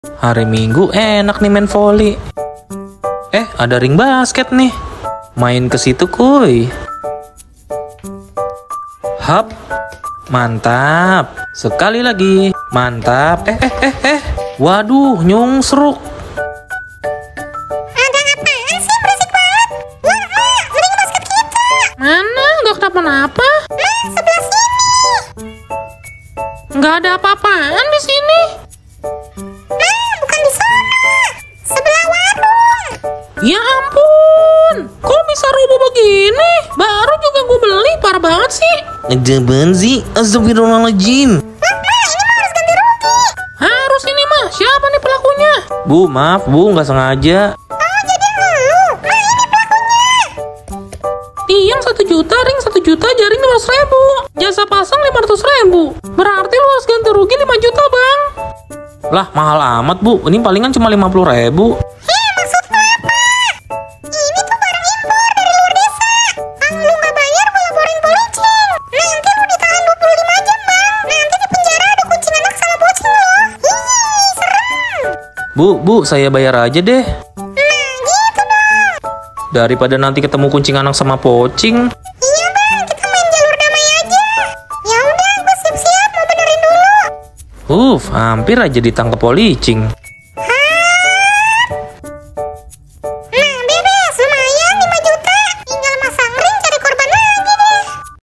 Hari Minggu enak nih main volley. Ada ring basket nih. Main ke situ kuy. Hap. Mantap. Sekali lagi. Mantap. Waduh, nyungsruk. Ada apaan sih, berisik banget? Wah, ring basket kita. Mana? Nggak kenapa-napa. Sebelah sini. Nggak ada apa-apaan di sini. Bukan di sana. Sebelah warung. Ya ampun, kok bisa rubuh begini? Baru juga gue beli, parah banget sih. Ngejaban sih. Astagfirullahaladzim. Ini mah harus ganti rugi. Harus ini mah, siapa nih pelakunya? Bu, maaf bu, nggak sengaja. Oh, jadi lu. Nah, ini pelakunya. Tiang 1 juta, ring 1 juta, jaring 200.000. Jasa pasang 500.000. Berarti lu harus ganti rugi 5 juta bang. Lah, mahal amat bu. Ini palingan cuma 50.000. Maksudnya apa? Ini tuh barang impor dari luar desa. Kalau lu nggak bayar, gue laporin polisi. Nanti lu ditahan 25 jam, Bang. Nanti di penjara ada kucing anak sama bocil loh. Ih, serem. Bu, saya bayar aja deh. Nah, gitu dong. Daripada nanti ketemu kucing anak sama pocing. Iya, Bang. Kita main jalur damai aja. Ya udah, gue siap-siap mau benerin dulu. Hampir aja ditangkap policing.